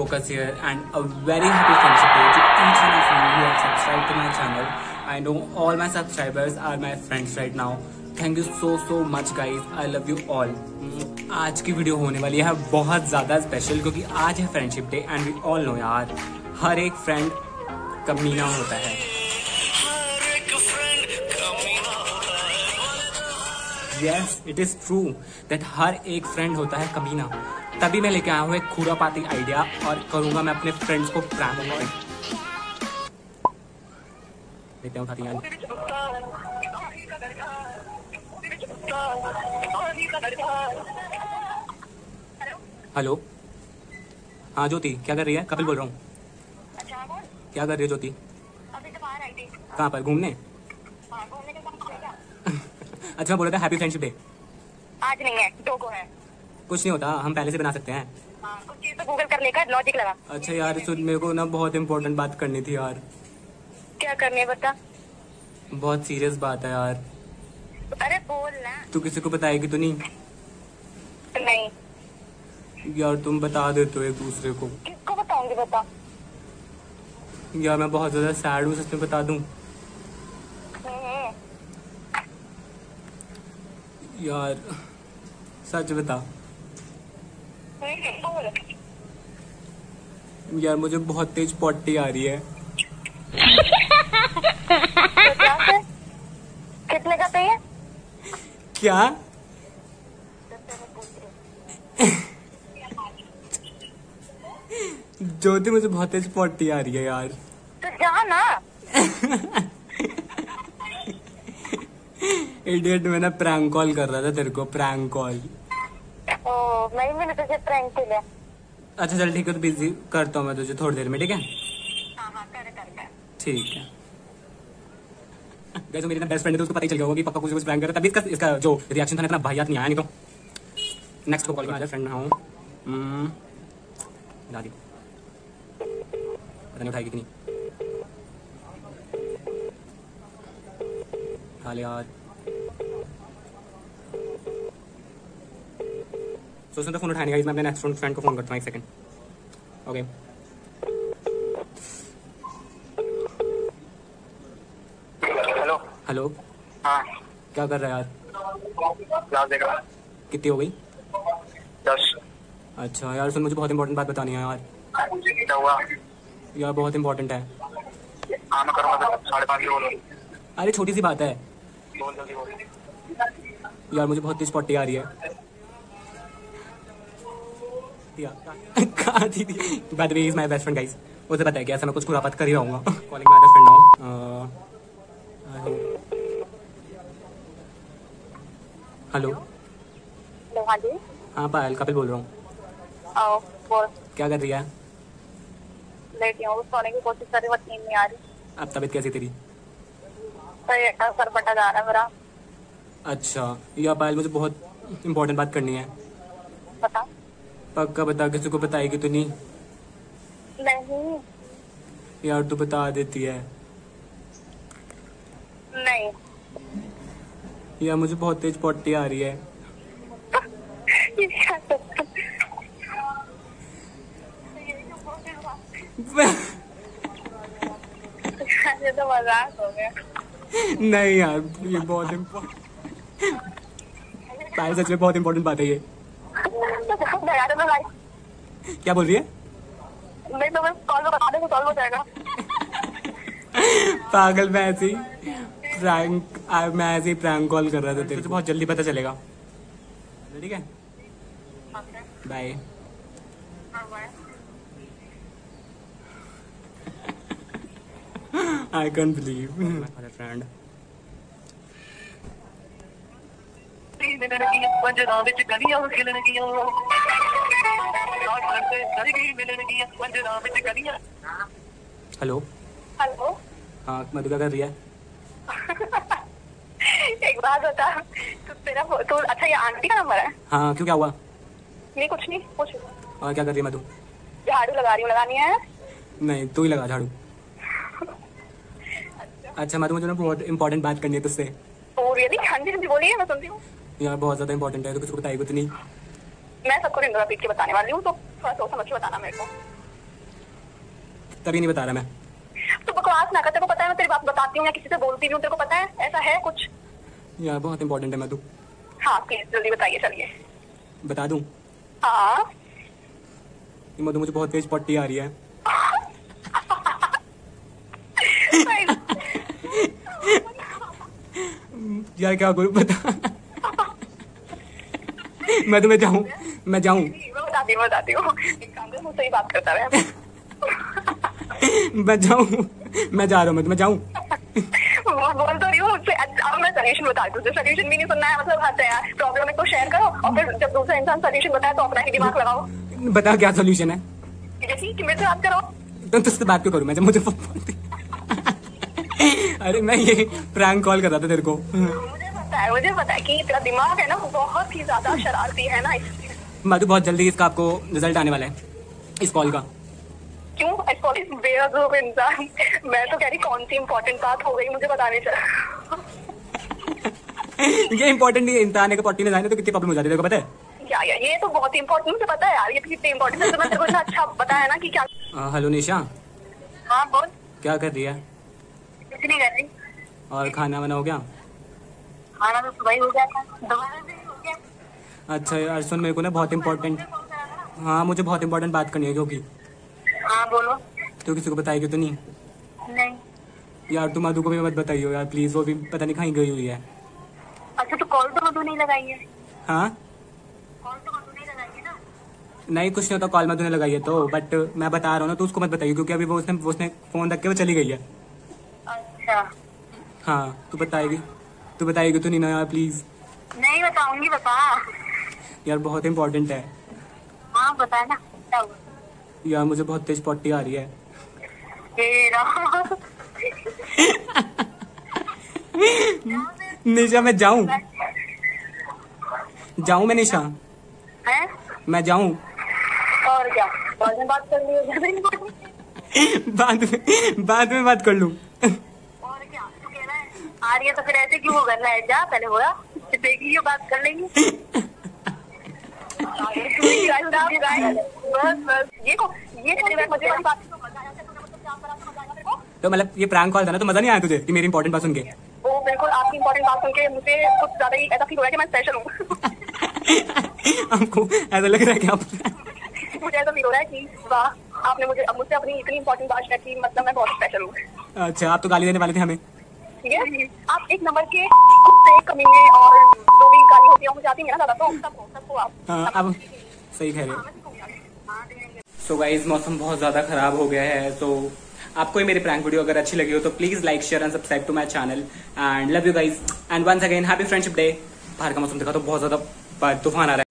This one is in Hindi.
Focus here and a very happy friendship day to each one of you who have subscribed to my channel. I know all my subscribers are my friends right now. Thank you so much guys. I love you all. आज की वीडियो होने वाली है बहुत ज़्यादा स्पेशल क्योंकि आज है friendship day and we all know यार हर एक फ्रेंड कमीना होता है. Yes, it is true that हर एक फ्रेंड होता है कमीना. तभी मैं लेके आया हूँ एक खुरापाती आइडिया और करूंगा मैं अपने फ्रेंड्स को प्रैंक. देखते हैं खाती हैं. हेलो. हाँ ज्योति, क्या कर रही है? कपिल बोल रहा हूँ. क्या कर रही है ज्योति? अभी तो बाहर आई थी. कहाँ पर? घूमने? घूमने का काम करेगा. अच्छा बोला था हैप्पी फ्रेंडशिप डे. आज नहीं है, 2 को है. कुछ नहीं होता, हम पहले से बना सकते हैं. हाँ, कुछ चीज तो गूगल कर लेकर लॉजिक लगा. अच्छा यार सुन, मेरे को ना बहुत इंपॉर्टेंट बात करनी थी यार. क्या करनी है बता. बहुत सीरियस बात है यार. अरे बोल ना. तू किसी को बताएगी तो नहीं? नहीं यार तुम बता देते हो एक दूसरे को. किसको बताऊंगी बता. यार मैं बहुत ज्यादा सैड हूँ, सच में बता दूं? यार सच बता. बोल. यार मुझे बहुत तेज पॉटी आ रही है. तो क्या है? कितने का चाहिए? क्या? ज्योति मुझे बहुत तेज पॉटी आ रही है यार. तो जा ना. इडियट, मैं ना प्रैंक कॉल कर रहा था तेरे को. Prank call. ओ मैंने तुझे प्रैंक के लिए. अच्छा चल ठीक है, तो बिजी करता हूँ मैं तुझे थोड़ी देर में. ठीक है? हाँ कर. ठीक है. जो मेरी ना बेस्ट फ्रेंड है तो उसको पता ही चल गया होगा कि पक्का कुछ प्रैंक कर रहा है. तभी इसका जो रिएक्शन था ना इतना भाईयात नहीं आया. नहीं तो नेक्स्ट को कॉल करना. फ्रेंड ना हूँ दादी, पता नहीं उठाएगी कि नहीं. हाल यार सोचना तो फोन उठाने का. मैं अपने नेक्स्ट फ्रेंड को फोन करता हूँ. 1 सेकंड. ओके. हेलो. हेलो. हाँ क्या कर रहा है यार? क्लास देख रहा. कितनी हो गई? 10. अच्छा यार सुन, मुझे बहुत इंपॉर्टेंट बात बतानी है यार. क्या हुआ? यार बहुत इंपॉर्टेंट है. हाँ मैं करूँगा. 5:30 बोलो. अरे छोटी सी बात है बोल जल्दी बोल. यार. मुझे बहुत तेज पॉटी आ रही है यार. दीदी by the way is my best friend guys. उसे पता है कि ऐसा मैं कुछ खुरापात कर ही रहूंगा. Calling my best friend now. Hello. Hello. हाँ जी. हाँ पायल, कपिल बोल रहा हूँ. आओ बोल. क्या कर रही है? लेटी हूँ. सोने की कोशिश कर रही हूँ, नींद नहीं आ रही. अब तबीयत कैसी तेरी? सर बटा जा रहा है मेरा. अच्छा यार पायल, मुझे बहुत इंपॉर्टेंट बात करनी है. बता. पक्का बता, किसी को बताएगी तो नहीं? नहीं. यार तू बता देती है. नहीं. यार मुझे बहुत तेज पॉटी आ रही है. ये क्या करता? ये तो मजाक हो गया. नहीं यार ये बहुत इम्पोर्टेंट. पायल सच में बहुत इम्पोर्टेंट बात है ये. क्या बोल रही है? नहीं तो मैं कॉल में बता दूँ, सॉल्व हो जाएगा. पागल, मैं ऐसे ही प्रैंक कॉल कर रहा था तेरे को. बहुत जल्दी पता चलेगा. ठीक है, bye. I can't believe my friend. Hello. Hello. हाँ मधु, क्या कर रही है? एक बात बता. तो अच्छा ये आंटी का नंबर है? हाँ क्यों, क्या हुआ? नहीं कुछ नहीं. कुछ. और क्या कर रही है मधु? झाड़ू लगा रही हूँ. लगानी है? नहीं तू ही लगा झाड़ू. अच्छा मधु, मुझे ना बहुत इंपॉर्टेंट बात करनी है तुझसे. रियली? हाँ जी बोलिए, मैं सुनती हूँ. यार बहुत ज्यादा इंपॉर्टेंट है, तो किसी को बताएगी तो नहीं? मैं सबको रिंदरा पीट के बताने वाली हूँ, तो थोड़ा सोच समझ के बताना मेरे को. तभी नहीं बता रहा मैं। तो बकवास ना कर, तेरे को पता है मैं तेरी बात बताती हूँ या किसी से बोलती भी हूँ, तेरे को पता है ऐसा है कुछ? यार बहुत इंपॉर्टेंट है मधु। हाँ प्लीज जल्दी बताइए, चलिए। बता दूं? हाँ मधु मुझे बहुत तेज पट्टी आ रही है। यार क्या करूं बता। मैं तुम्हें जाऊं, मैं जाऊं। बताती हूँ एक काम कर, मुझसे ही बात करता रहे। मैं जाऊं, मैं जा रहा हूँ, मैं जाऊं। बोल तो रही हूँ मुझसे। अब मैं सोल्यूशन बता दूँ, सोल्यूशन भी नहीं सुनना है, मतलब हद है यार। प्रॉब्लम है तो शेयर करो, और फिर जब दूसरा इंसान सोल्यूशन बताए तो अपना ही दिमाग लगाओ। बता क्या सोल्यूशन है? जैसे कि मेरे से बात करो। तो तुझसे बात क्यों करूं मैं जब मुझे अरे मैं ये प्रैंक कॉल कर रहा था तेरे को। मुझे पता है कि तेरा दिमाग है ना बहुत ही ज्यादा शरारती है ना, इसलिए। मधु बहुत जल्दी इसका आपको रिजल्ट आने वाला है इस कॉल का। क्यों? बेवकूफ इंसान। मैं तो कह रही कौन सी इम्पोर्टेंट बात हो गई मुझे बताने चला। ये इम्पोर्टेंट नहीं है, इंसान का पट्टी में जाने तो कितनी प्रॉब्लम हो जाती है, पता है? या ये तो बहुत इम्पोर्टेंट, मुझे पता है यार, ये कितनी इम्पोर्टेंट है। तो मैं तेरे को इतना अच्छा बताया ना कि क्या। हेलो निशा, हाँ बोल। क्या कर रही है? कुछ नहीं कर रही। और खाना वाना हो गया? खाना तो सुबह ही हो गया था, दोबारा भी हो गया। अच्छा यार सुन, मेरे को ना बहुत इम्पोर्टेंट, हाँ मुझे बहुत इम्पोर्टेंट बात करनी है क्योंकि। हाँ बोलो। तो किसी को बताएगी तो नहीं? नहीं। यार तुम मधु को भी मत बताइयो यार प्लीज, वो भी पता नहीं कहीं गई हुई है। अच्छा तो कॉल तो मधु नहीं लगाई है? हाँ कॉल तो मधु नहीं लगाई है ना? नहीं कुछ नहीं होता, कॉल मधु ने लगाई है तो, बट मैं बता रहा हूँ ना तो उसको मत बताइए क्योंकि अभी वो उसने फोन रख के वो चली गई है। अच्छा हाँ तू बताएगी तो नहीं ना यार प्लीज। नहीं बताऊंगी, बता। यार बहुत इम्पोर्टेंट है। हाँ बता ना क्या हुआ? यार मुझे बहुत तेज पट्टी आ रही है। निशा मैं जाऊं मैं निशा, हैं? मैं जाऊं। और क्या बाद में बात कर लियो। बाद में बात कर लूं। और क्या तू कह रहा है आ रही है तो फिर ऐसे क्यों कर रहा है? जा पहले हो रहा देख लियो, बात कर लेंगे। बस ये मुझे बात तो मतलब ये प्रैंक कॉल था ना, तो मजा नहीं आया तुझे कि मेरी इंपॉर्टेंट बात सुन के? वो बिल्कुल, आपकी इंपॉर्टेंट बात सुन के मुझे कुछ ज्यादा ही ऐसा फील हो रहा है कि मैं स्पेशल हूँ। आपको ऐसा लग रहा है कि आप मुझे ऐसा फील हो रहा है कि वाह आपने मुझसे अपनी इतनी इंपॉर्टेंट बात शेयर की, मतलब मैं बहुत स्पेशल हूँ। अच्छा आप तो गाली देने वाले थे हमें। ठीक है, आप एक नंबर के कुत्ते कमीने और जो भी गाली होती है मुझे आती है ना ज्यादा, तो सबको आप। हाँ अब सही कह रहे हो। सो गाइस मौसम बहुत ज्यादा खराब हो गया है, तो आपको ये मेरी प्रैंक वीडियो अगर अच्छी लगी हो तो please like share and subscribe to my channel and love you guys and once again happy friendship day. बाहर का मौसम देखा तो बहुत ज्यादा तूफान आ रहा है।